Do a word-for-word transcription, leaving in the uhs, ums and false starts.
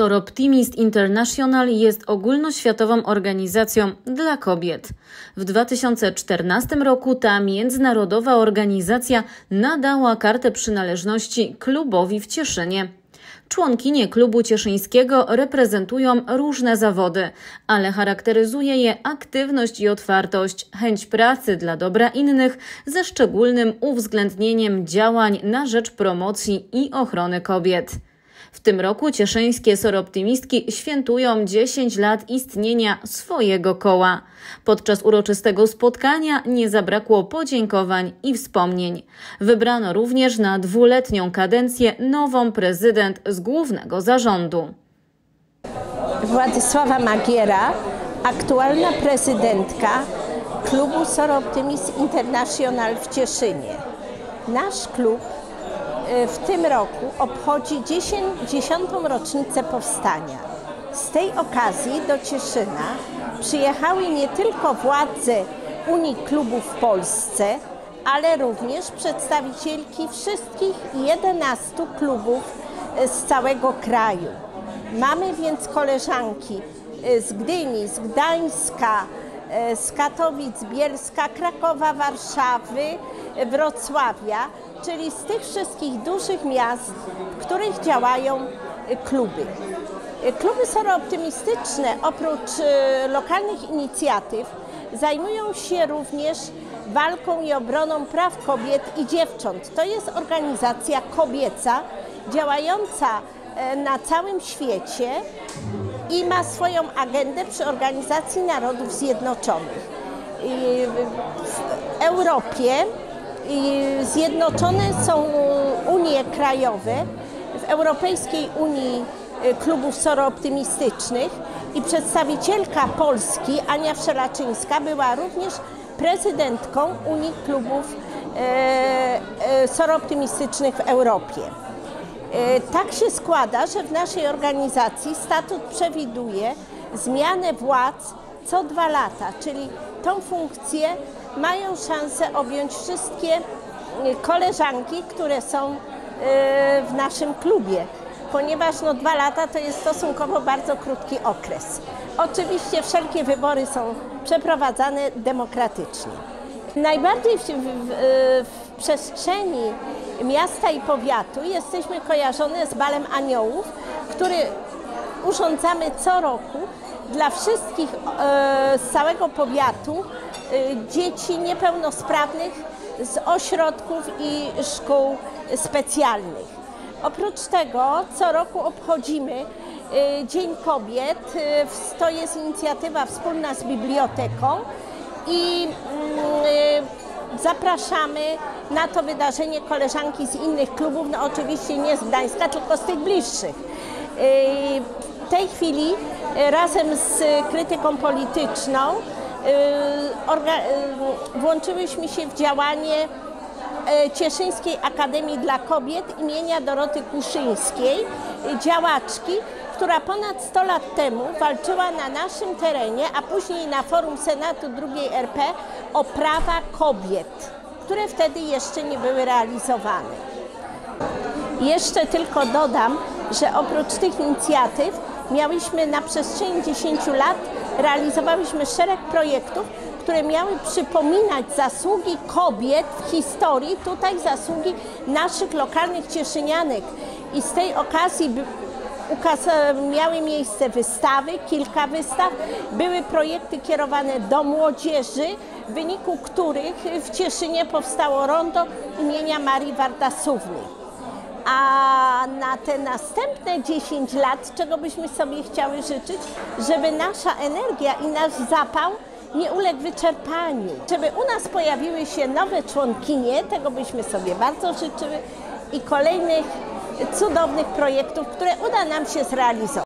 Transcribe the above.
Soroptimist International jest ogólnoświatową organizacją dla kobiet. W dwa tysiące czternastym roku ta międzynarodowa organizacja nadała kartę przynależności klubowi w Cieszynie. Członkinie klubu cieszyńskiego reprezentują różne zawody, ale charakteryzuje je aktywność i otwartość, chęć pracy dla dobra innych ze szczególnym uwzględnieniem działań na rzecz promocji i ochrony kobiet. W tym roku cieszyńskie soroptimistki świętują dziesięć lat istnienia swojego koła. Podczas uroczystego spotkania nie zabrakło podziękowań i wspomnień. Wybrano również na dwuletnią kadencję nową prezydent z głównego zarządu. Władysława Magiera, aktualna prezydentka klubu Soroptimist International w Cieszynie. Nasz klub w tym roku obchodzi dziesiątą rocznicę powstania. Z tej okazji do Cieszyna przyjechały nie tylko władze Unii Klubów w Polsce, ale również przedstawicielki wszystkich jedenastu klubów z całego kraju. Mamy więc koleżanki z Gdyni, z Gdańska, z Katowic, Bielska, Krakowa, Warszawy, Wrocławia, czyli z tych wszystkich dużych miast, w których działają kluby. Kluby soroptymistyczne oprócz lokalnych inicjatyw zajmują się również walką i obroną praw kobiet i dziewcząt. To jest organizacja kobieca działająca na całym świecie i ma swoją agendę przy Organizacji Narodów Zjednoczonych. W Europie zjednoczone są unie krajowe, w Europejskiej Unii Klubów Soroptymistycznych i przedstawicielka Polski, Ania Wszelaczyńska, była również prezydentką Unii Klubów Soroptymistycznych w Europie. Tak się składa, że w naszej organizacji statut przewiduje zmianę władz co dwa lata, czyli tą funkcję mają szansę objąć wszystkie koleżanki, które są w naszym klubie, ponieważ no, dwa lata to jest stosunkowo bardzo krótki okres. Oczywiście wszelkie wybory są przeprowadzane demokratycznie. Najbardziej w, w, w przestrzeni miasta i powiatu jesteśmy kojarzone z Balem Aniołów, który urządzamy co roku dla wszystkich e, z całego powiatu e, dzieci niepełnosprawnych z ośrodków i szkół specjalnych. Oprócz tego co roku obchodzimy e, Dzień Kobiet. E, to jest inicjatywa wspólna z biblioteką i e, zapraszamy na to wydarzenie koleżanki z innych klubów, no oczywiście nie z Gdańska, tylko z tych bliższych. E, W tej chwili razem z krytyką polityczną włączyłyśmy się w działanie Cieszyńskiej Akademii dla Kobiet imienia Doroty Kuszyńskiej, działaczki, która ponad sto lat temu walczyła na naszym terenie, a później na forum Senatu drugiej R P o prawa kobiet, które wtedy jeszcze nie były realizowane. Jeszcze tylko dodam, że oprócz tych inicjatyw miałyśmy na przestrzeni dziesięciu lat, realizowałyśmy szereg projektów, które miały przypominać zasługi kobiet w historii, tutaj zasługi naszych lokalnych cieszynianek. I z tej okazji miały miejsce wystawy, kilka wystaw, były projekty kierowane do młodzieży, w wyniku których w Cieszynie powstało rondo imienia Marii Wartasówny. A na te następne dziesięć lat, czego byśmy sobie chciały życzyć, żeby nasza energia i nasz zapał nie uległ wyczerpaniu. Żeby u nas pojawiły się nowe członkinie, tego byśmy sobie bardzo życzyły i kolejnych cudownych projektów, które uda nam się zrealizować.